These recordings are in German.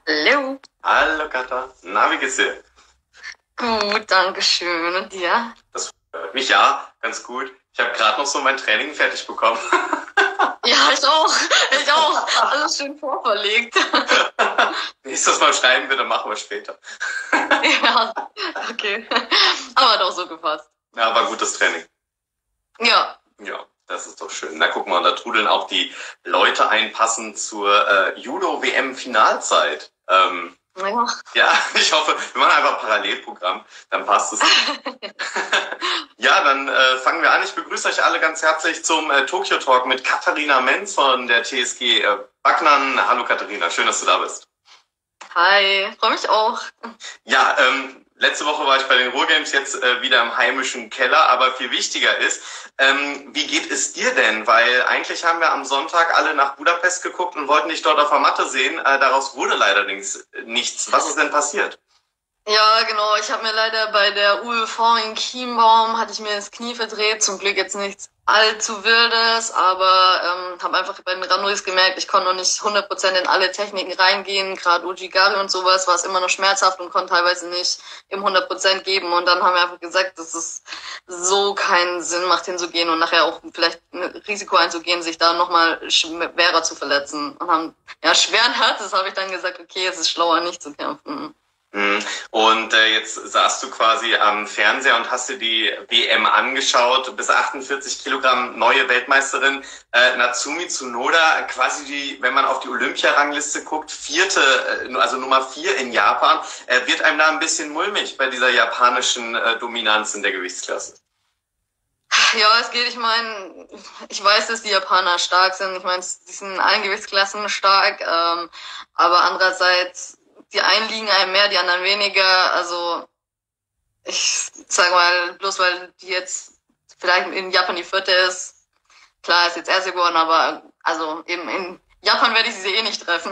Hallo. Hallo Katha, na, wie geht's dir? Gut, danke schön. Und dir? Das freut mich, ja, ganz gut. Ich habe gerade noch so mein Training fertig bekommen. Ja, ich auch. Ich auch. Alles schön vorverlegt. Nächstes Mal schreiben wir, dann machen wir später. Ja, okay. Aber doch so gefasst. Ja, war gutes Training. Ja. Ja, das ist doch schön. Na, guck mal, da trudeln auch die Leute ein, passend zur Judo-WM-Finalzeit. Ja. Ja, ich hoffe, wir machen einfach Parallelprogramm, dann passt es. Ja, dann fangen wir an. Ich begrüße euch alle ganz herzlich zum Tokyo Talk mit Katharina Menz von der TSG Backnang. Hallo Katharina, schön, dass du da bist. Hi, freue mich auch. Ja, letzte Woche war ich bei den Ruhrgames, jetzt wieder im heimischen Keller, aber viel wichtiger ist, wie geht es dir denn? Weil eigentlich haben wir am Sonntag alle nach Budapest geguckt und wollten dich dort auf der Matte sehen. Daraus wurde leider nichts. Was ist denn passiert? Ja, genau. Ich habe mir leider bei der UEV in Chiembaum, hatte ich mir das Knie verdreht. Zum Glück jetzt nichts allzu Wildes, aber habe einfach bei den Randonnees gemerkt, ich konnte noch nicht 100% in alle Techniken reingehen. Gerade Ujigari und sowas war es immer noch schmerzhaft und konnte teilweise nicht im 100% geben. Und dann haben wir einfach gesagt, dass es so keinen Sinn macht, hinzugehen und nachher auch vielleicht ein Risiko einzugehen, sich da nochmal schwerer zu verletzen. Und haben, ja, schweren Herzens habe ich dann gesagt, okay, es ist schlauer, nicht zu kämpfen. Und jetzt saßt du quasi am Fernseher und hast dir die WM angeschaut, bis 48 Kilogramm neue Weltmeisterin Natsumi Tsunoda, quasi die, wenn man auf die Olympia-Rangliste guckt, also Nummer 4 in Japan, wird einem da ein bisschen mulmig bei dieser japanischen Dominanz in der Gewichtsklasse. Ja, es geht, ich meine, ich weiß, dass die Japaner stark sind. Ich meine, die sind in allen Gewichtsklassen stark, aber andererseits, die einen liegen einem mehr, die anderen weniger. Also ich sag mal, bloß weil die jetzt vielleicht in Japan die vierte ist, klar ist jetzt erste geworden, aber also eben in Japan werde ich sie eh nicht treffen.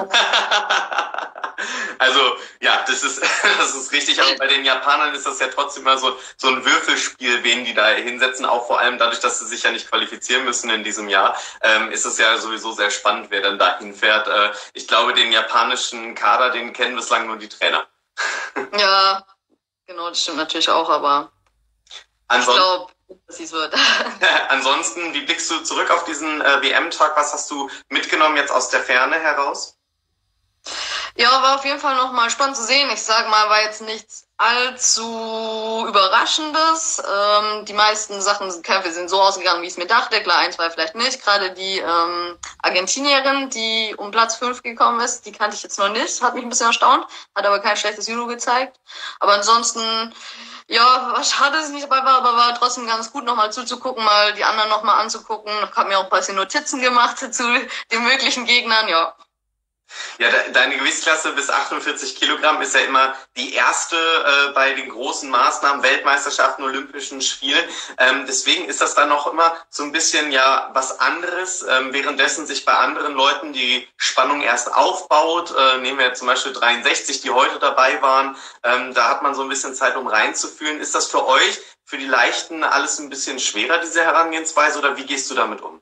Also, ja, das ist richtig, aber bei den Japanern ist das ja trotzdem mal so ein Würfelspiel, wen die da hinsetzen, auch vor allem dadurch, dass sie sich ja nicht qualifizieren müssen in diesem Jahr, ist es ja sowieso sehr spannend, wer dann da hinfährt. Ich glaube, den japanischen Kader, den kennen bislang nur die Trainer. Ja, genau, das stimmt natürlich auch, aber ich glaube, dass es wird. Ansonsten, wie blickst du zurück auf diesen WM-Tag? Was hast du mitgenommen jetzt aus der Ferne heraus? Ja, war auf jeden Fall nochmal spannend zu sehen. Ich sag mal, war jetzt nichts allzu Überraschendes. Die meisten Kämpfe sind so ausgegangen, wie ich es mir dachte. Klar, ein, zwei vielleicht nicht. Gerade die Argentinierin, die um Platz 5 gekommen ist, die kannte ich jetzt noch nicht. Hat mich ein bisschen erstaunt, hat aber kein schlechtes Judo gezeigt. Aber ansonsten, ja, war schade, dass ich nicht dabei war, aber war trotzdem ganz gut, nochmal zuzugucken, mal die anderen nochmal anzugucken. Ich habe mir auch ein bisschen Notizen gemacht zu den möglichen Gegnern, ja. Ja, deine Gewichtsklasse bis 48 Kilogramm ist ja immer die erste bei den großen Maßnahmen, Weltmeisterschaften, Olympischen Spielen. Deswegen ist das dann noch immer so ein bisschen ja was anderes, währenddessen sich bei anderen Leuten die Spannung erst aufbaut. Nehmen wir zum Beispiel 63, die heute dabei waren. Da hat man so ein bisschen Zeit, um reinzufühlen. Ist das für euch, für die Leichten, alles ein bisschen schwerer, diese Herangehensweise, oder wie gehst du damit um?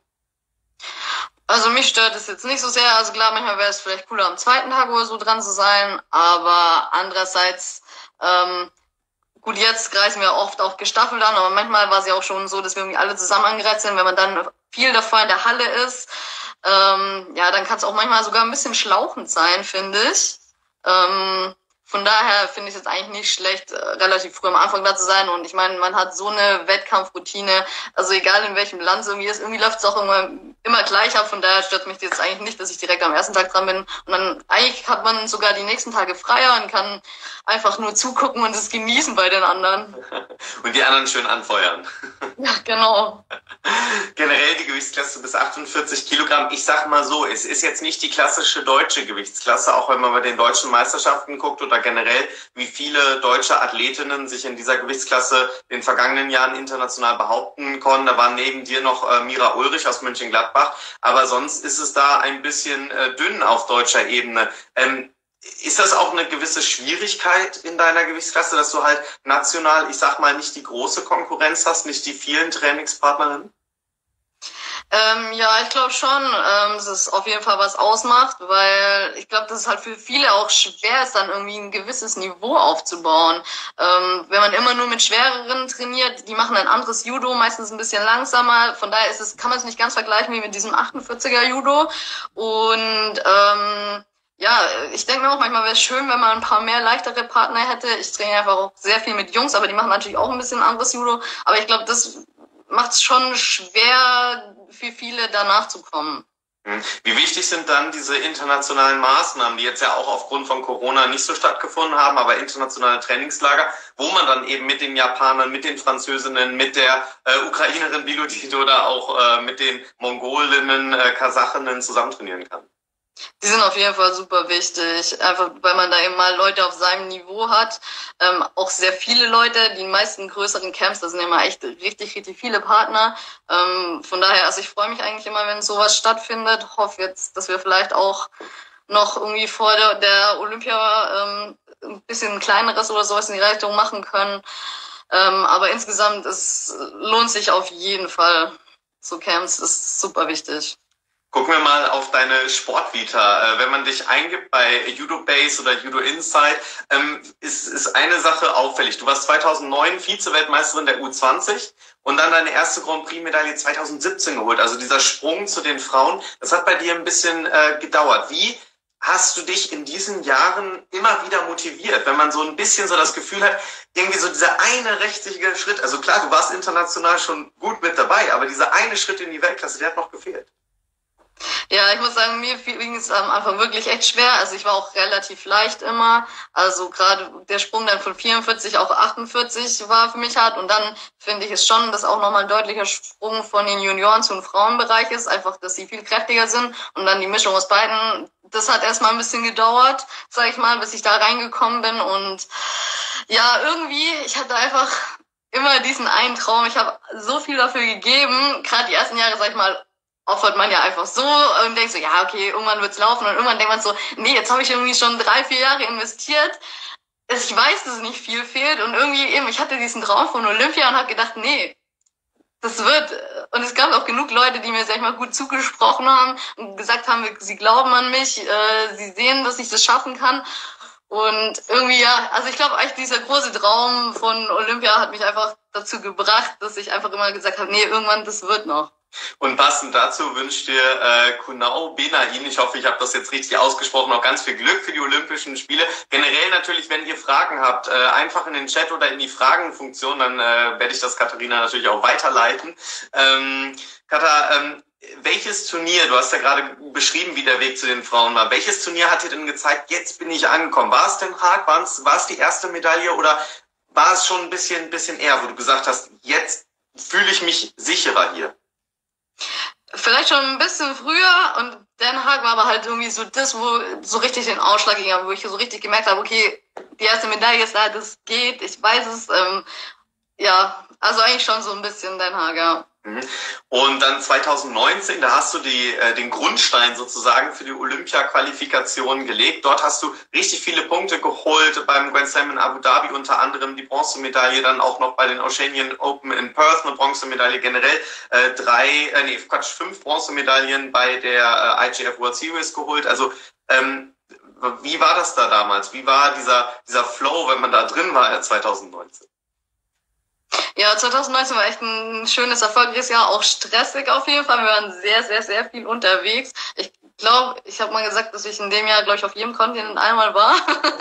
Also mich stört es jetzt nicht so sehr. Also klar, manchmal wäre es vielleicht cooler, am zweiten Tag oder so dran zu sein. Aber andererseits, gut, jetzt reisen wir oft auch gestaffelt an, aber manchmal war es ja auch schon so, dass wir irgendwie alle zusammen angereist sind. Wenn man dann viel davor in der Halle ist, ja, dann kann es auch manchmal sogar ein bisschen schlauchend sein, finde ich. Von daher finde ich es jetzt eigentlich nicht schlecht, relativ früh am Anfang da zu sein. Und ich meine, man hat so eine Wettkampfroutine, also egal in welchem Land es irgendwie ist, irgendwie läuft es auch immer gleich ab. Von daher stört mich jetzt eigentlich nicht, dass ich direkt am ersten Tag dran bin. Und dann eigentlich hat man sogar die nächsten Tage freier und kann einfach nur zugucken und es genießen bei den anderen. Und die anderen schön anfeuern. Ja, genau. Generell die Gewichtsklasse bis 48 Kilogramm. Ich sag mal so, es ist jetzt nicht die klassische deutsche Gewichtsklasse, auch wenn man bei den deutschen Meisterschaften guckt oder generell, wie viele deutsche Athletinnen sich in dieser Gewichtsklasse in den vergangenen Jahren international behaupten konnten. Da war neben dir noch Mira Ulrich aus Mönchengladbach, aber sonst ist es da ein bisschen dünn auf deutscher Ebene. Ist das auch eine gewisse Schwierigkeit in deiner Gewichtsklasse, dass du halt national, ich sag mal, nicht die große Konkurrenz hast, nicht die vielen Trainingspartnerinnen? Ja, ich glaube schon, dass es auf jeden Fall was ausmacht, weil ich glaube, dass es halt für viele auch schwer ist, dann irgendwie ein gewisses Niveau aufzubauen. Wenn man immer nur mit Schwereren trainiert, die machen ein anderes Judo, meistens ein bisschen langsamer. Von daher kann man es nicht ganz vergleichen wie mit diesem 48er Judo. Und ja, ich denke mir auch manchmal wäre es schön, wenn man ein paar mehr leichtere Partner hätte. Ich trainiere einfach auch sehr viel mit Jungs, aber die machen natürlich auch ein bisschen anderes Judo. Aber ich glaube, das macht es schon schwer für viele danach zu kommen. Wie wichtig sind dann diese internationalen Maßnahmen, die jetzt ja auch aufgrund von Corona nicht so stattgefunden haben, aber internationale Trainingslager, wo man dann eben mit den Japanern, mit den Französinnen, mit der Ukrainerin Bilodit oder auch mit den Mongolinnen, Kasachinnen zusammen trainieren kann? Die sind auf jeden Fall super wichtig, einfach weil man da eben mal Leute auf seinem Niveau hat, auch sehr viele Leute, die meisten größeren Camps, da sind immer echt richtig, richtig viele Partner. Von daher, also ich freue mich eigentlich immer, wenn sowas stattfindet, hoffe jetzt, dass wir vielleicht auch noch irgendwie vor der Olympia ein bisschen kleineres oder sowas in die Richtung machen können. Aber insgesamt, es lohnt sich auf jeden Fall. So Camps ist super wichtig. Gucken wir mal auf deine Sportvita. Wenn man dich eingibt bei Judo Base oder Judo Insight, ist eine Sache auffällig. Du warst 2009 Vize-Weltmeisterin der U20 und dann deine erste Grand Prix-Medaille 2017 geholt. Also dieser Sprung zu den Frauen, das hat bei dir ein bisschen gedauert. Wie hast du dich in diesen Jahren immer wieder motiviert, wenn man so ein bisschen so das Gefühl hat, irgendwie so dieser eine richtige Schritt, also klar, du warst international schon gut mit dabei, aber dieser eine Schritt in die Weltklasse, der hat noch gefehlt. Ja, ich muss sagen, mir ging es am Anfang wirklich echt schwer. Also ich war auch relativ leicht immer. Also gerade der Sprung dann von 44 auf 48 war für mich hart. Und dann finde ich es schon, dass auch nochmal ein deutlicher Sprung von den Junioren zum Frauenbereich ist. Einfach, dass sie viel kräftiger sind. Und dann die Mischung aus beiden. Das hat erstmal ein bisschen gedauert, sag ich mal, bis ich da reingekommen bin. Und ja, irgendwie, ich hatte einfach immer diesen einen Traum. Ich habe so viel dafür gegeben. Gerade die ersten Jahre, sag ich mal, opfert man ja einfach so und denkt so, ja, okay, irgendwann wird's laufen und irgendwann denkt man so, nee, jetzt habe ich irgendwie schon 3-4 Jahre investiert. Ich weiß, dass nicht viel fehlt und irgendwie eben, ich hatte diesen Traum von Olympia und habe gedacht, nee, das wird. Und es gab auch genug Leute, die mir, sag ich mal, gut zugesprochen haben und gesagt haben, sie glauben an mich, sie sehen, dass ich das schaffen kann. Und irgendwie, ja, also ich glaube eigentlich dieser große Traum von Olympia hat mich einfach dazu gebracht, dass ich einfach immer gesagt habe, nee, irgendwann, das wird noch. Und passend dazu wünscht dir Kunal Benaim, ich hoffe, ich habe das jetzt richtig ausgesprochen, noch ganz viel Glück für die Olympischen Spiele. Generell natürlich, wenn ihr Fragen habt, einfach in den Chat oder in die Fragenfunktion, dann werde ich das Katharina natürlich auch weiterleiten. Katha, welches Turnier, du hast ja gerade beschrieben, wie der Weg zu den Frauen war, welches Turnier hat dir denn gezeigt, jetzt bin ich angekommen? War es Den Haag, war es die erste Medaille oder war es schon ein bisschen eher, wo du gesagt hast, jetzt fühle ich mich sicherer hier? Vielleicht schon ein bisschen früher und Den Haag war aber halt irgendwie so das, wo so richtig den Ausschlag ging, wo ich so richtig gemerkt habe, okay, die erste Medaille ist da, das geht, ich weiß es, ja, also eigentlich schon so ein bisschen Den Haag, ja. Und dann 2019, da hast du den Grundstein sozusagen für die Olympia-Qualifikation gelegt. Dort hast du richtig viele Punkte geholt beim Grand Slam in Abu Dhabi, unter anderem die Bronzemedaille, dann auch noch bei den Oceanian Open in Perth eine Bronzemedaille, generell 5 Bronzemedaillen bei der IGF World Series geholt. Also wie war das da damals? Wie war dieser Flow, wenn man da drin war 2019? Ja, 2019 war echt ein schönes, erfolgreiches Jahr, auch stressig auf jeden Fall. Wir waren sehr, sehr, sehr viel unterwegs. Ich glaube, ich habe mal gesagt, dass ich in dem Jahr, glaube ich, auf jedem Kontinent einmal war.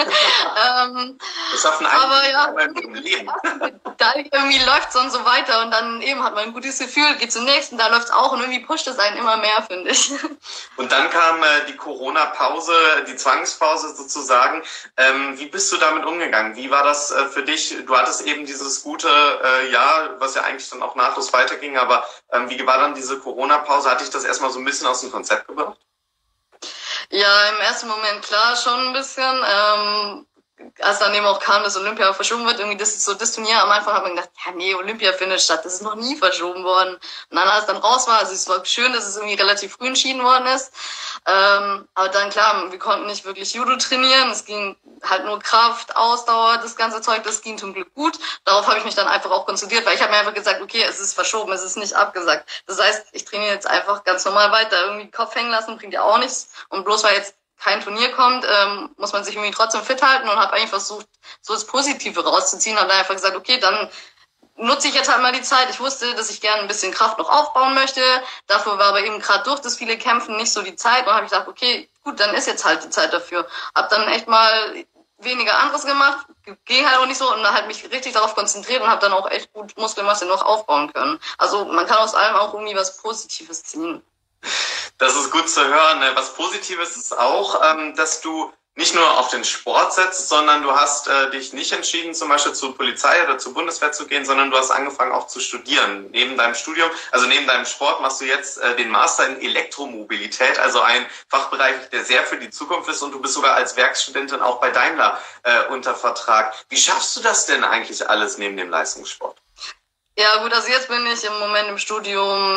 Das schaffen aber ja, irgendwie läuft's dann so weiter und dann eben hat man ein gutes Gefühl, geht zum nächsten, da läuft's auch und irgendwie pusht es einen immer mehr, finde ich. Und dann kam die Corona-Pause, die Zwangspause sozusagen. Wie bist du damit umgegangen? Wie war das für dich? Du hattest eben dieses gute Jahr, was ja eigentlich dann auch nahtlos weiterging, aber wie war dann diese Corona-Pause? Hat dich das erstmal so ein bisschen aus dem Konzept gebracht? Ja, im ersten Moment klar schon ein bisschen. als dann eben auch kam, dass Olympia verschoben wird, irgendwie das Turnier am Anfang hat man gedacht, ja nee, Olympia findet statt, das ist noch nie verschoben worden. Und dann, als es dann raus war, also es war schön, dass es irgendwie relativ früh entschieden worden ist, aber dann klar, wir konnten nicht wirklich Judo trainieren, es ging halt nur Kraft, Ausdauer, das ganze Zeug, das ging zum Glück gut. Darauf habe ich mich dann einfach auch konzentriert, weil ich habe mir einfach gesagt, okay, es ist verschoben, es ist nicht abgesagt. Das heißt, ich trainiere jetzt einfach ganz normal weiter, irgendwie Kopf hängen lassen bringt ja auch nichts und bloß weil jetzt kein Turnier kommt, muss man sich irgendwie trotzdem fit halten und habe eigentlich versucht, so das Positive rauszuziehen. Habe dann einfach gesagt, okay, dann nutze ich jetzt halt mal die Zeit. Ich wusste, dass ich gerne ein bisschen Kraft noch aufbauen möchte. Dafür war aber eben gerade durch das viele Kämpfen nicht so die Zeit. Und habe ich gedacht, okay, gut, dann ist jetzt halt die Zeit dafür. Habe dann echt mal weniger anderes gemacht, ging halt auch nicht so und halt mich richtig darauf konzentriert und habe dann auch echt gut Muskelmasse noch aufbauen können. Also man kann aus allem auch irgendwie was Positives ziehen. Das ist gut zu hören. Was Positives ist auch, dass du nicht nur auf den Sport setzt, sondern du hast dich nicht entschieden, zum Beispiel zur Polizei oder zur Bundeswehr zu gehen, sondern du hast angefangen auch zu studieren. Neben deinem Studium, also neben deinem Sport machst du jetzt den Master in Elektromobilität, also ein Fachbereich, der sehr für die Zukunft ist und du bist sogar als Werkstudentin auch bei Daimler unter Vertrag. Wie schaffst du das denn eigentlich alles neben dem Leistungssport? Ja gut, also jetzt bin ich im Moment im Studium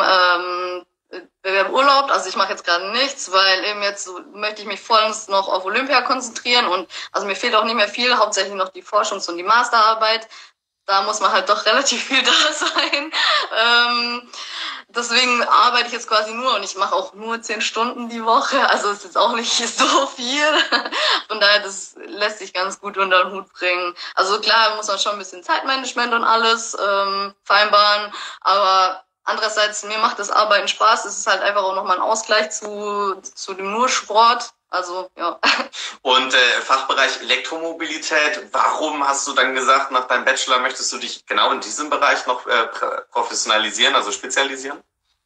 Urlaub, also ich mache jetzt gerade nichts, weil eben jetzt so möchte ich mich vollends noch auf Olympia konzentrieren und also mir fehlt auch nicht mehr viel, hauptsächlich noch die Forschungs- und die Masterarbeit. Da muss man halt doch relativ viel da sein. Deswegen arbeite ich jetzt quasi nur und ich mache auch nur 10 Stunden die Woche, also es ist jetzt auch nicht so viel. Von daher, das lässt sich ganz gut unter den Hut bringen. Also klar muss man schon ein bisschen Zeitmanagement und alles vereinbaren, aber andererseits, mir macht das Arbeiten Spaß. Es ist halt einfach auch nochmal ein Ausgleich zu dem nur Sport. Also, ja. Und Fachbereich Elektromobilität, warum hast du dann gesagt, nach deinem Bachelor möchtest du dich genau in diesem Bereich noch professionalisieren, also spezialisieren?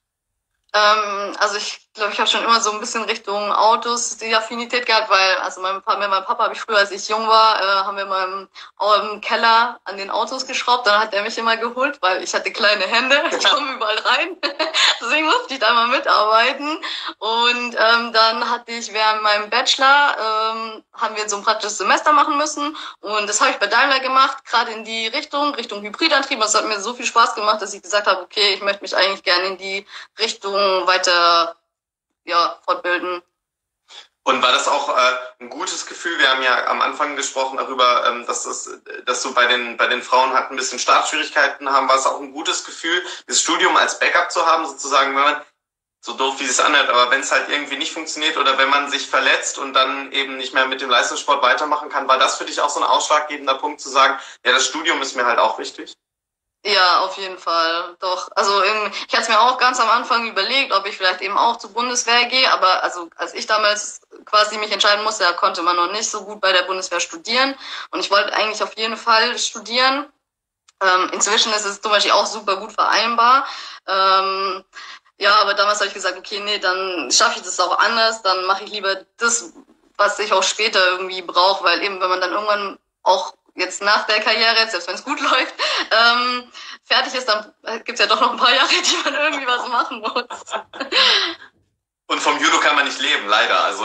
Also ich glaube, ich habe schon immer so ein bisschen Richtung Autos die Affinität gehabt, weil also mit meinem Papa habe ich früher, als ich jung war, haben wir mal im Keller an den Autos geschraubt. Dann hat er mich immer geholt, weil ich hatte kleine Hände, ich komme überall rein. Deswegen musste ich da mal mitarbeiten. Und dann hatte ich während meinem Bachelor, haben wir so ein praktisches Semester machen müssen. Und das habe ich bei Daimler gemacht, gerade in die Richtung Hybridantrieb. Das hat mir so viel Spaß gemacht, dass ich gesagt habe, okay, ich möchte mich eigentlich gerne in die Richtung weiter fortbilden. Und war das auch ein gutes Gefühl? Wir haben ja am Anfang gesprochen darüber, dass du bei den Frauen halt ein bisschen Startschwierigkeiten haben. War es auch ein gutes Gefühl, das Studium als Backup zu haben, sozusagen, wenn man, so doof wie es anhört, aber wenn es halt irgendwie nicht funktioniert oder wenn man sich verletzt und dann eben nicht mehr mit dem Leistungssport weitermachen kann, war das für dich auch so ein ausschlaggebender Punkt zu sagen, ja, das Studium ist mir halt auch wichtig? Ja, auf jeden Fall, doch. Also ich hatte es mir auch ganz am Anfang überlegt, ob ich vielleicht eben auch zur Bundeswehr gehe, aber also als ich damals quasi mich entscheiden musste, da konnte man noch nicht so gut bei der Bundeswehr studieren und ich wollte eigentlich auf jeden Fall studieren. Inzwischen ist es zum Beispiel auch super gut vereinbar. Ja, aber damals habe ich gesagt, okay, nee, dann schaffe ich das auch anders, dann mache ich lieber das, was ich auch später irgendwie brauche, weil eben, wenn man dann irgendwann auch jetzt nach der Karriere, selbst wenn es gut läuft, fertig ist, dann gibt's ja doch noch ein paar Jahre, die man irgendwie was machen muss. Und vom Judo kann man nicht leben, leider. Also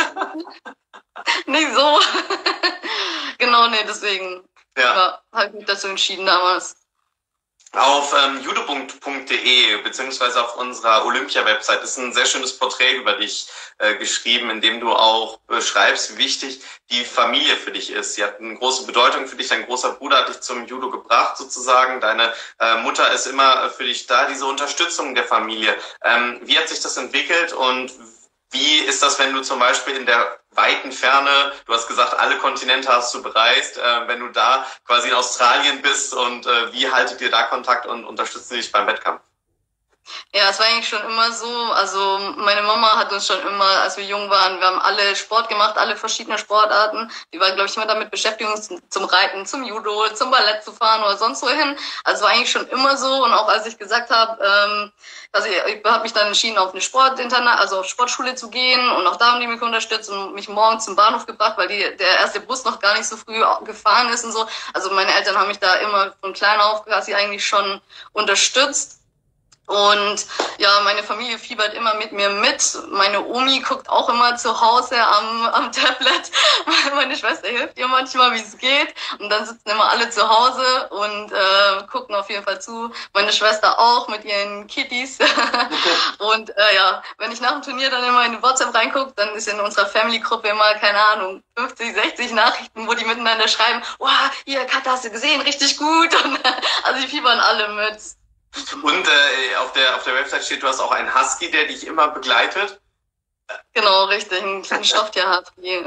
nicht so. Genau, nee, deswegen habe ich mich dazu entschieden damals. Auf judo.de beziehungsweise auf unserer Olympia-Website ist ein sehr schönes Porträt über dich geschrieben, in dem du auch beschreibst, wie wichtig die Familie für dich ist. Sie hat eine große Bedeutung für dich. Dein großer Bruder hat dich zum Judo gebracht sozusagen. Deine Mutter ist immer für dich da, diese Unterstützung der Familie. Wie hat sich das entwickelt und wie ist das, wenn du zum Beispiel in der weiten Ferne, du hast gesagt, alle Kontinente hast du bereist, wenn du da quasi in Australien bist und wie haltet ihr da Kontakt und unterstützt dich beim Wettkampf? Ja, es war eigentlich schon immer so. Also meine Mama hat uns schon immer, als wir jung waren, wir haben alle Sport gemacht, alle verschiedene Sportarten. Die war, glaube ich, immer damit beschäftigt, uns zum Reiten, zum Judo, zum Ballett zu fahren oder sonst wohin. Also es war eigentlich schon immer so. Und auch als ich gesagt habe, also ich habe mich dann entschieden, auf eine also auf Sportschule zu gehen. Und auch da haben die mich unterstützt und mich morgens zum Bahnhof gebracht, weil der erste Bus noch gar nicht so früh gefahren ist und so. Also meine Eltern haben mich da immer von klein auf quasi eigentlich schon unterstützt. Und ja, meine Familie fiebert immer mit mir mit. Meine Omi guckt auch immer zu Hause am Tablet. Meine Schwester hilft ihr manchmal, wie es geht. Und dann sitzen immer alle zu Hause und gucken auf jeden Fall zu. Meine Schwester auch mit ihren Kitties. Und ja, wenn ich nach dem Turnier dann immer in WhatsApp reingucke, dann ist in unserer Family-Gruppe immer, keine Ahnung, 50, 60 Nachrichten, wo die miteinander schreiben, wow, hier, Katja, hast du gesehen, richtig gut. Und, also die fiebern alle mit. Und auf der Website steht, du hast auch einen Husky, der dich immer begleitet. Genau, richtig, ein kleines Stofftier-Husky.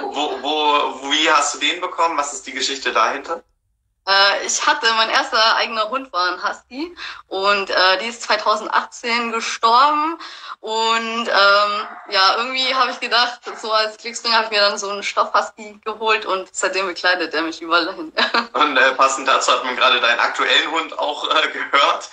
Wie hast du den bekommen? Was ist die Geschichte dahinter? Mein erster eigener Hund war ein Husky und die ist 2018 gestorben und ja, irgendwie habe ich gedacht, so als Glücksbringer habe ich mir dann so einen Stoff-Husky geholt und seitdem begleitet er mich überall dahin. Und passend dazu hat man gerade deinen aktuellen Hund auch gehört.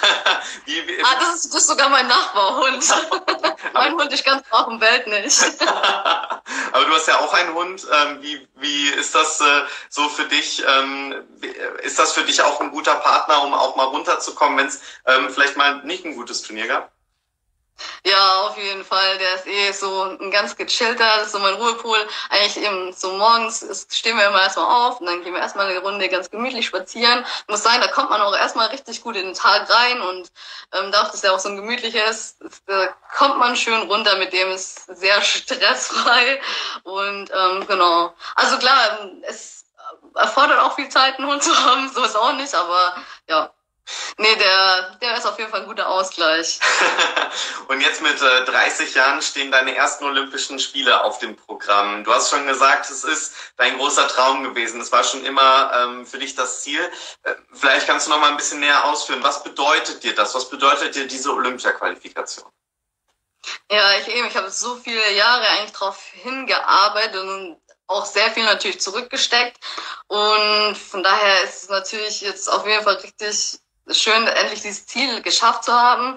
Das ist sogar mein Nachbarhund. Mein Hund ist ganz auf dem Welt nicht. Aber du hast ja auch einen Hund. Wie ist das so für dich? Ist das für dich auch ein guter Partner, um auch mal runterzukommen, wenn es vielleicht mal nicht ein gutes Turnier gab? Ja, auf jeden Fall. Der ist eh so ein ganz gechillter, das ist so mein Ruhepol. Eigentlich eben so morgens stehen wir immer erstmal auf und dann gehen wir erstmal eine Runde ganz gemütlich spazieren. Ich muss sagen, da kommt man auch erstmal richtig gut in den Tag rein und dadurch, dass er auch so ein gemütlicher ist, da kommt man schön runter, mit dem ist sehr stressfrei und genau. Also klar, es erfordert auch viel Zeit, einen Hund zu haben, so ist auch nicht, aber ja. Nee, der ist auf jeden Fall ein guter Ausgleich. Und jetzt mit 30 Jahren stehen deine ersten Olympischen Spiele auf dem Programm. Du hast schon gesagt, es ist dein großer Traum gewesen. Es war schon immer für dich das Ziel. Vielleicht kannst du noch mal ein bisschen näher ausführen. Was bedeutet dir das? Was bedeutet dir diese Olympia-Qualifikation? Ja, ich habe so viele Jahre eigentlich darauf hingearbeitet und auch sehr viel natürlich zurückgesteckt. Und von daher ist es natürlich jetzt auf jeden Fall richtig schön, endlich dieses Ziel geschafft zu haben.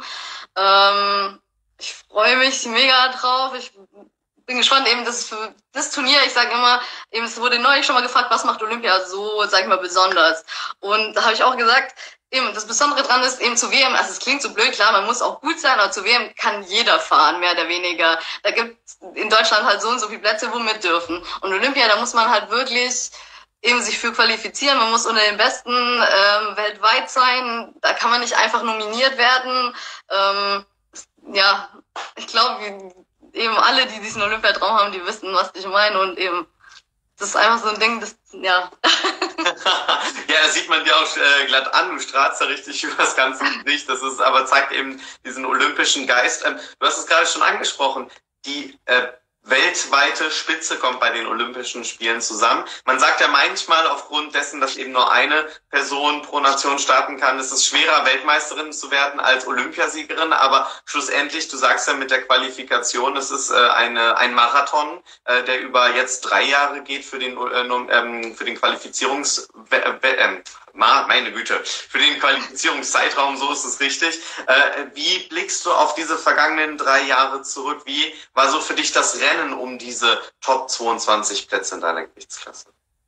Ich freue mich mega drauf. Ich bin gespannt, eben das für das Turnier, ich sage immer, eben es wurde neulich schon mal gefragt, was macht Olympia so, sag ich mal, besonders. Und da habe ich auch gesagt, eben das Besondere dran ist eben zu WM, also es klingt so blöd, klar, man muss auch gut sein, aber zu WM kann jeder fahren, mehr oder weniger. Da gibt in Deutschland halt so und so viele Plätze, wo mit dürfen. Und Olympia, da muss man halt wirklich eben sich für qualifizieren, man muss unter den Besten weltweit sein, da kann man nicht einfach nominiert werden. Ja, ich glaube, eben alle, die diesen Olympiatraum haben, die wissen, was ich meine und eben, das ist einfach so ein Ding, das, ja. Ja, das sieht man dir auch glatt an, du strahlst da richtig über das ganze Gesicht, das ist, aber zeigt eben diesen olympischen Geist. Du hast es gerade schon angesprochen, die weltweite Spitze kommt bei den Olympischen Spielen zusammen. Man sagt ja manchmal aufgrund dessen, dass eben nur eine Person pro Nation starten kann, ist es schwerer, Weltmeisterin zu werden als Olympiasiegerin. Aber schlussendlich, du sagst ja mit der Qualifikation, es ist ein Marathon, der über jetzt 3 Jahre geht für den meine Güte, für den Qualifizierungszeitraum, so ist es richtig. Wie blickst du auf diese vergangenen 3 Jahre zurück? Wie war so für dich das Rennen um diese Top 22 Plätze in deiner Gewichtsklasse?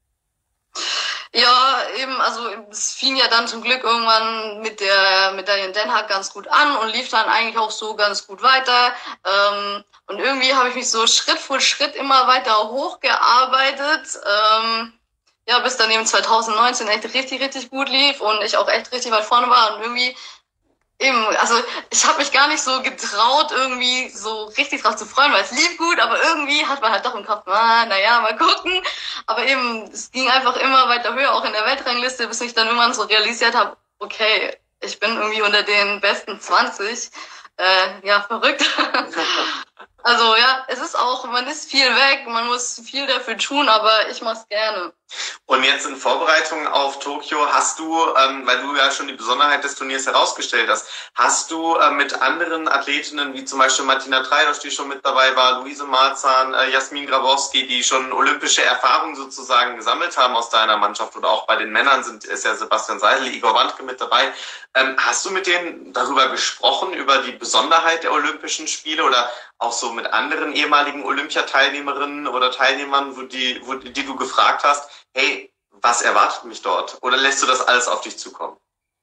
Ja, eben, also es fing ja dann zum Glück irgendwann mit der Medaille in Den Haag ganz gut an und lief dann eigentlich auch so ganz gut weiter. Und irgendwie habe ich mich so Schritt für Schritt immer weiter hochgearbeitet. Ja, bis dann eben 2019 echt richtig, richtig gut lief und ich auch echt richtig weit vorne war und irgendwie eben, also ich habe mich gar nicht so getraut, irgendwie so richtig drauf zu freuen, weil es lief gut, aber irgendwie hat man halt doch im Kopf, naja, mal gucken. Aber eben, es ging einfach immer weiter höher, auch in der Weltrangliste, bis ich dann irgendwann so realisiert habe, okay, ich bin irgendwie unter den besten 20. Ja, verrückt. Also ja, es ist auch, man ist viel weg, man muss viel dafür tun, aber ich mach's gerne. Und jetzt in Vorbereitung auf Tokio hast du, weil du ja schon die Besonderheit des Turniers herausgestellt hast, hast du mit anderen Athletinnen, wie zum Beispiel Martina Treidosch, die schon mit dabei war, Luise Marzahn, Jasmin Grabowski, die schon olympische Erfahrungen sozusagen gesammelt haben aus deiner Mannschaft, oder auch bei den Männern ist ja Sebastian Seidel, Igor Wandke mit dabei. Hast du mit denen darüber gesprochen, über die Besonderheit der Olympischen Spiele oder auch so mit anderen ehemaligen Olympiateilnehmerinnen oder Teilnehmern, die du gefragt hast, hey, was erwartet mich dort? Oder lässt du das alles auf dich zukommen?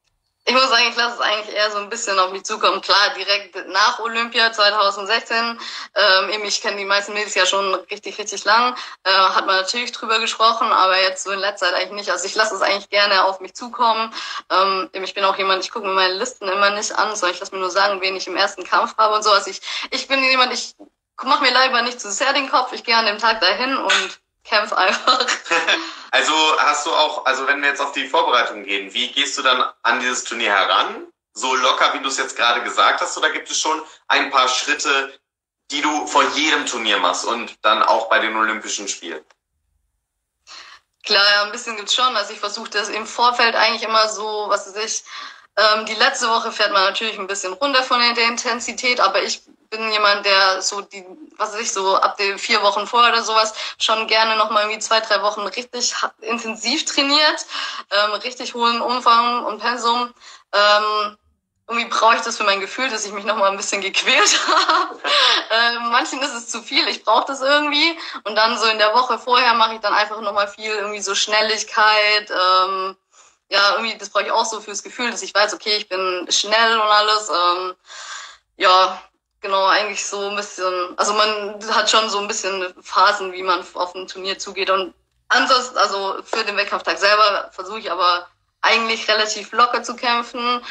Ich muss sagen, ich lasse es eigentlich eher so ein bisschen auf mich zukommen. Klar, direkt nach Olympia 2016, eben ich kenne die meisten Mädels ja schon richtig, richtig lang, hat man natürlich drüber gesprochen, aber jetzt so in letzter Zeit eigentlich nicht. Also ich lasse es eigentlich gerne auf mich zukommen. Eben ich bin auch jemand, ich gucke mir meine Listen immer nicht an, sondern ich lasse mir nur sagen, wen ich im ersten Kampf habe und so. Also ich bin jemand, ich mache mir lieber nicht zu sehr den Kopf, ich gehe an dem Tag dahin und kämpfe einfach. Also hast du auch, also wenn wir jetzt auf die Vorbereitung gehen, wie gehst du dann an dieses Turnier heran? So locker, wie du es jetzt gerade gesagt hast, oder gibt es schon ein paar Schritte, die du vor jedem Turnier machst und dann auch bei den Olympischen Spielen? Klar, ja, ein bisschen gibt's schon. Also ich versuche das im Vorfeld eigentlich immer so, was weiß ich, die letzte Woche fährt man natürlich ein bisschen runter von der Intensität, aber ich bin jemand, der so die, was weiß ich, so ab den 4 Wochen vorher oder sowas schon gerne nochmal irgendwie 2, 3 Wochen richtig intensiv trainiert, richtig hohen Umfang und Pensum. Irgendwie brauche ich das für mein Gefühl, dass ich mich nochmal ein bisschen gequält habe. Manchen ist es zu viel, ich brauche das irgendwie. Und dann so in der Woche vorher mache ich dann einfach nochmal viel irgendwie so Schnelligkeit. Ja, irgendwie, das brauche ich auch so fürs Gefühl, dass ich weiß, okay, ich bin schnell und alles. Ja, genau, eigentlich so ein bisschen, also man hat schon so ein bisschen Phasen, wie man auf ein Turnier zugeht. Und ansonsten, also für den Wettkampftag selber versuche ich aber eigentlich relativ locker zu kämpfen.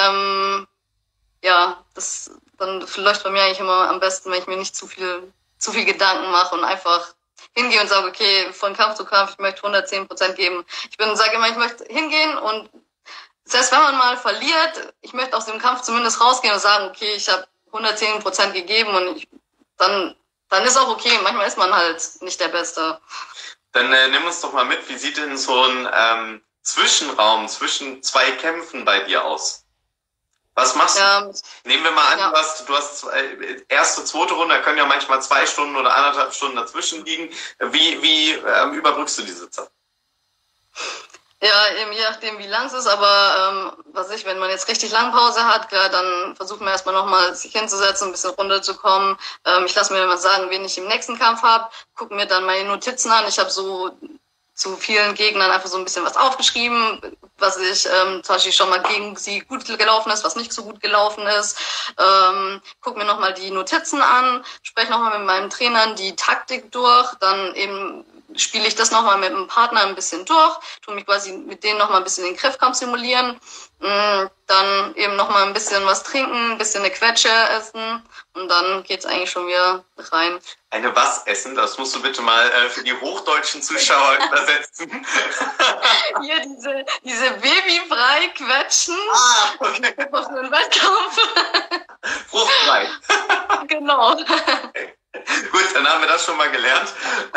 Ja, das dann läuft bei mir eigentlich immer am besten, wenn ich mir nicht zu viel Gedanken mache und einfach hingehe und sage, okay, von Kampf zu Kampf, ich möchte 110% geben. Sage immer, ich möchte hingehen und selbst wenn man mal verliert, ich möchte aus dem Kampf zumindest rausgehen und sagen, okay, ich habe 110% gegeben und dann ist auch okay. Manchmal ist man halt nicht der Beste. Dann nimm uns doch mal mit, wie sieht denn so ein Zwischenraum zwischen zwei Kämpfen bei dir aus? Was machst du? Nehmen wir mal an, ja. du hast erste, zweite Runde, da können ja manchmal 2 Stunden oder 1,5 Stunden dazwischen liegen. Wie überbrückst du diese Zeit? Ja, eben je nachdem, wie lang es ist, aber wenn man jetzt richtig lang Pause hat, klar, dann versucht man erstmal nochmal sich hinzusetzen, ein bisschen runterzukommen. Ich lasse mir mal sagen, wen ich im nächsten Kampf habe, gucke mir dann meine Notizen an. Ich habe so zu vielen Gegnern einfach so ein bisschen was aufgeschrieben, was ich zum Beispiel schon mal gegen sie gut gelaufen ist, was nicht so gut gelaufen ist. Guck mir nochmal die Notizen an, spreche nochmal mit meinem Trainern die Taktik durch, dann eben spiele ich das nochmal mit dem Partner ein bisschen durch, tue mich quasi mit denen nochmal ein bisschen den Kräftkampf simulieren, dann eben nochmal ein bisschen was trinken, ein bisschen eine Quetsche essen und dann geht's eigentlich schon wieder rein. Eine was essen? Das musst du bitte mal für die hochdeutschen Zuschauer übersetzen. Hier diese Babybrei quetschen. Okay. Auf einen Wettkampf. Fruchtbrei. Genau. Okay. Gut, dann haben wir das schon mal gelernt.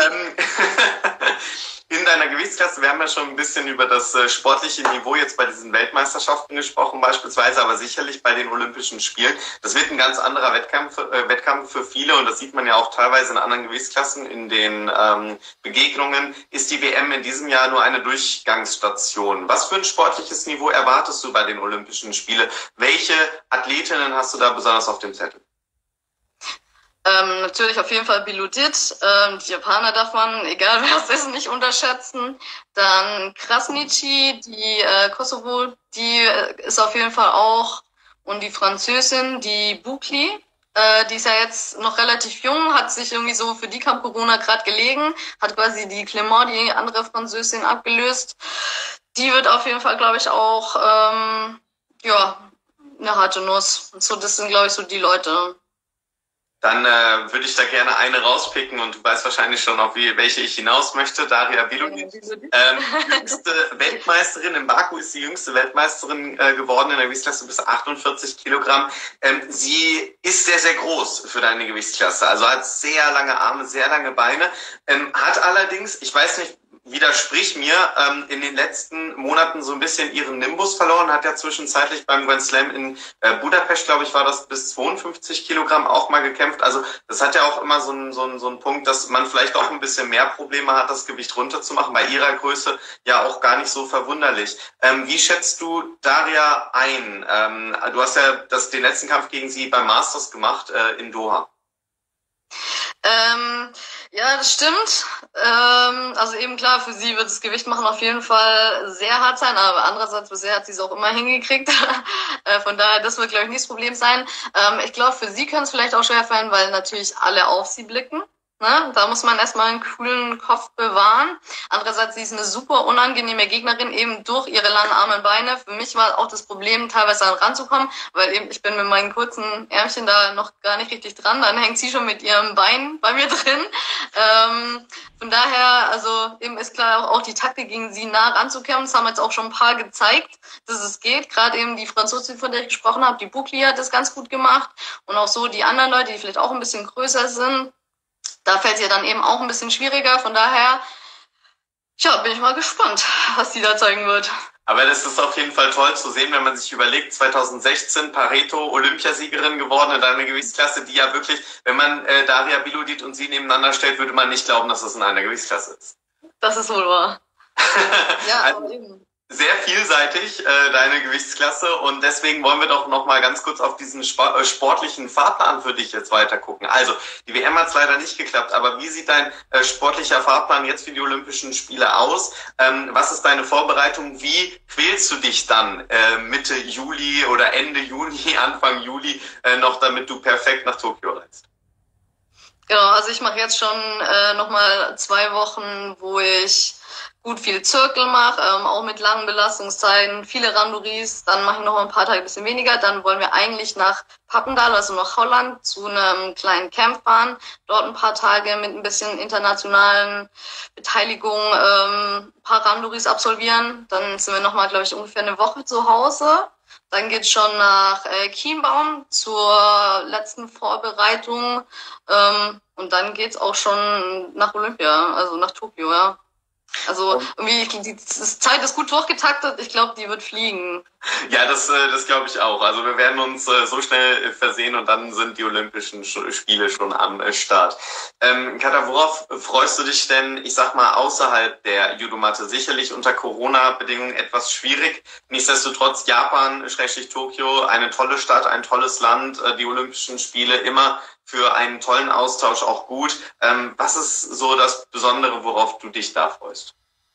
In deiner Gewichtsklasse, wir haben ja schon ein bisschen über das sportliche Niveau jetzt bei diesen Weltmeisterschaften gesprochen beispielsweise, aber sicherlich bei den Olympischen Spielen. Das wird ein ganz anderer Wettkampf für viele und das sieht man ja auch teilweise in anderen Gewichtsklassen in den Begegnungen. Ist die WM in diesem Jahr nur eine Durchgangsstation? Was für ein sportliches Niveau erwartest du bei den Olympischen Spielen? Welche Athletinnen hast du da besonders auf dem Zettel? Natürlich auf jeden Fall Biludit. Die Japaner darf man, egal wer es ist, nicht unterschätzen. Dann Krasniqi, die Kosovo, die ist auf jeden Fall auch. Und die Französin, die Bukli, die ist ja jetzt noch relativ jung, hat sich irgendwie so für die Camp Corona gerade gelegen, hat quasi die Clément, die andere Französin, abgelöst. Die wird auf jeden Fall, glaube ich, auch ja, eine harte Nuss. Und so, das sind, glaube ich, so die Leute. Dann würde ich da gerne eine rauspicken und du weißt wahrscheinlich schon, auf welche ich hinaus möchte. Daria Biludit, jüngste Weltmeisterin in Baku, ist die jüngste Weltmeisterin geworden in der Gewichtsklasse bis 48 Kilogramm. Sie ist sehr, sehr groß für deine Gewichtsklasse, also hat sehr lange Arme, sehr lange Beine, hat allerdings, ich weiß nicht, widersprich mir, in den letzten Monaten so ein bisschen ihren Nimbus verloren, hat ja zwischenzeitlich beim Grand Slam in Budapest, glaube ich, war das bis 52 Kilogramm auch mal gekämpft. Also das hat ja auch immer so einen Punkt, dass man vielleicht auch ein bisschen mehr Probleme hat, das Gewicht runterzumachen. Bei ihrer Größe ja auch gar nicht so verwunderlich. Wie schätzt du Daria ein? Du hast ja den letzten Kampf gegen sie beim Masters gemacht in Doha. Ja, das stimmt. Also eben klar, für sie wird das Gewicht machen auf jeden Fall sehr hart sein, aber andererseits bisher hat sie es auch immer hingekriegt. Von daher, das wird, glaube ich, nicht das Problem sein. Ich glaube, für sie könnte es vielleicht auch schwer fallen, weil natürlich alle auf sie blicken. Ne? Da muss man erstmal einen kühlen Kopf bewahren. Andererseits, sie ist eine super unangenehme Gegnerin, eben durch ihre langen Arme und Beine. Für mich war auch das Problem, teilweise ranzukommen, weil eben ich bin mit meinen kurzen Ärmchen da noch gar nicht richtig dran. Dann hängt sie schon mit ihrem Bein bei mir drin. Von daher, also eben ist klar auch die Taktik gegen sie nah ranzukommen. Das haben jetzt auch schon ein paar gezeigt, dass es geht. Gerade eben die Franzosin, von der ich gesprochen habe, die Bukli hat das ganz gut gemacht. Und auch so die anderen Leute, die vielleicht auch ein bisschen größer sind. Da fällt es ja dann eben auch ein bisschen schwieriger. Von daher, ja, bin ich mal gespannt, was die da zeigen wird. Aber das ist auf jeden Fall toll zu sehen, wenn man sich überlegt, 2016 Pareto Olympiasiegerin geworden in einer Gewichtsklasse, die ja wirklich, wenn man Daria Bilodit und sie nebeneinander stellt, würde man nicht glauben, dass es in einer Gewichtsklasse ist. Das ist wohl wahr. Ja, also, aber eben. Sehr vielseitig, deine Gewichtsklasse, und deswegen wollen wir doch noch mal ganz kurz auf diesen sportlichen Fahrplan für dich jetzt weiter gucken. Also, die WM hat es leider nicht geklappt, aber wie sieht dein sportlicher Fahrplan jetzt für die Olympischen Spiele aus? Was ist deine Vorbereitung? Wie quälst du dich dann Mitte Juli oder Ende Juni, Anfang Juli noch, damit du perfekt nach Tokio reist? Genau, also ich mache jetzt schon nochmal 2 Wochen, wo ich gut viel Zirkel mache, auch mit langen Belastungszeiten, viele Randouris. Dann mache ich noch ein paar Tage ein bisschen weniger. Dann wollen wir eigentlich nach Papendal, also nach Holland, zu einem kleinen Camp fahren. Dort ein paar Tage mit ein bisschen internationalen Beteiligung ein paar Randouris absolvieren. Dann sind wir nochmal, glaube ich, ungefähr eine Woche zu Hause. Dann geht's schon nach Chiembaum zur letzten Vorbereitung. Und dann geht's auch schon nach Olympia, also nach Tokio, ja. Also irgendwie, die Zeit ist gut durchgetaktet. Ich glaube, die wird fliegen. Ja, das glaube ich auch. Also wir werden uns so schnell versehen und dann sind die Olympischen Spiele schon am Start. Kata, worauf freust du dich denn, ich sag mal, außerhalb der Judomatte? Sicherlich unter Corona-Bedingungen etwas schwierig. Nichtsdestotrotz Japan, Tokio, eine tolle Stadt, ein tolles Land, die Olympischen Spiele immer für einen tollen Austausch auch gut. Was ist so das Besondere, worauf du dich da freust?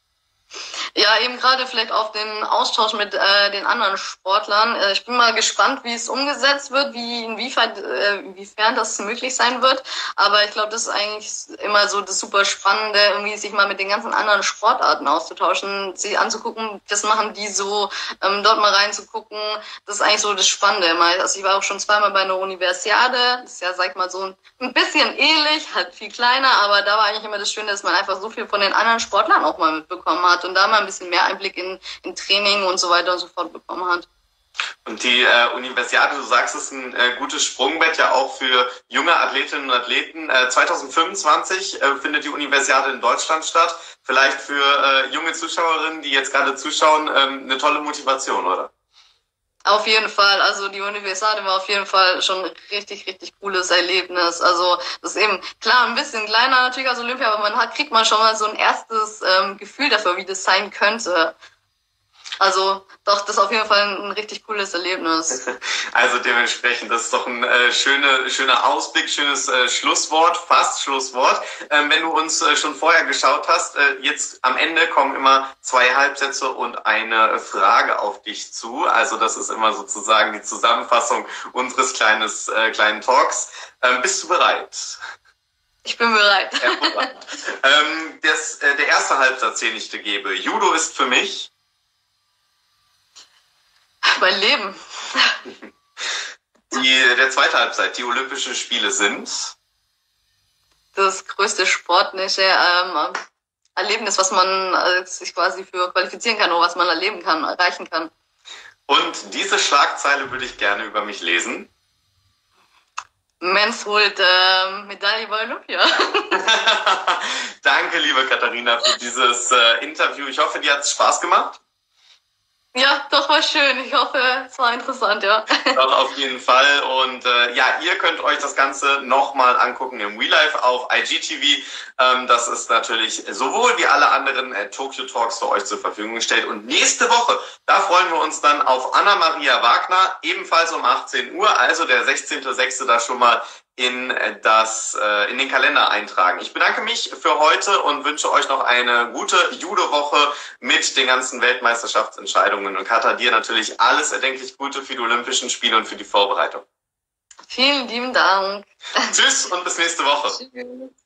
Ja, eben gerade vielleicht auf den Austausch mit den anderen Sportlern. Ich bin mal gespannt, wie es umgesetzt wird, inwiefern das möglich sein wird. Aber ich glaube, das ist eigentlich immer so das super Spannende, irgendwie sich mal mit den ganzen anderen Sportarten auszutauschen, sich anzugucken, was machen die so, dort mal reinzugucken. Das ist eigentlich so das Spannende. Also ich war auch schon 2-mal bei einer Universiade. Das ist ja, sag ich mal, so ein bisschen ähnlich, halt viel kleiner, aber da war eigentlich immer das Schöne, dass man einfach so viel von den anderen Sportlern auch mal mitbekommen hat und da mal ein bisschen mehr Einblick in Training und so weiter und so fort bekommen hat. Und die Universiade, du sagst, ist ein gutes Sprungbrett ja auch für junge Athletinnen und Athleten. 2025 findet die Universiade in Deutschland statt. Vielleicht für junge Zuschauerinnen, die jetzt gerade zuschauen, eine tolle Motivation, oder? Auf jeden Fall, also die Universiade war auf jeden Fall schon ein richtig, richtig cooles Erlebnis. Also das ist eben, klar, ein bisschen kleiner natürlich als Olympia, aber kriegt man schon mal so ein erstes Gefühl dafür, wie das sein könnte. Also doch, das ist auf jeden Fall ein richtig cooles Erlebnis. Also dementsprechend, das ist doch ein schöner Ausblick, schönes Schlusswort, fast Schlusswort. Wenn du uns schon vorher geschaut hast, jetzt am Ende kommen immer 2 Halbsätze und eine Frage auf dich zu. Also das ist immer sozusagen die Zusammenfassung unseres kleinen Talks. Bist du bereit? Ich bin bereit. Der erste Halbsatz, den ich dir gebe. Judo ist für mich... Mein Leben. Der zweite Halbzeit, die Olympischen Spiele sind? Das größte sportliche Erlebnis, was man sich quasi für qualifizieren kann oder was man erleben kann, erreichen kann. Und diese Schlagzeile würde ich gerne über mich lesen. Menz holt Medaille bei Olympia. Danke, liebe Katharina, für dieses Interview. Ich hoffe, dir hat es Spaß gemacht. Ja, doch, war schön. Ich hoffe, es war interessant, ja. Doch, auf jeden Fall. Und ja, ihr könnt euch das Ganze nochmal angucken im Real Life auf IGTV. Das ist natürlich sowohl wie alle anderen Tokyo Talks für euch zur Verfügung gestellt. Und nächste Woche, da freuen wir uns dann auf Anna-Maria Wagner, ebenfalls um 18 Uhr. Also der 16.06. da schon mal in den Kalender eintragen. Ich bedanke mich für heute und wünsche euch noch eine gute Judo-Woche mit den ganzen Weltmeisterschaftsentscheidungen. Und Katha, dir natürlich alles erdenklich Gute für die Olympischen Spiele und für die Vorbereitung. Vielen lieben Dank. Tschüss und bis nächste Woche. Tschüss.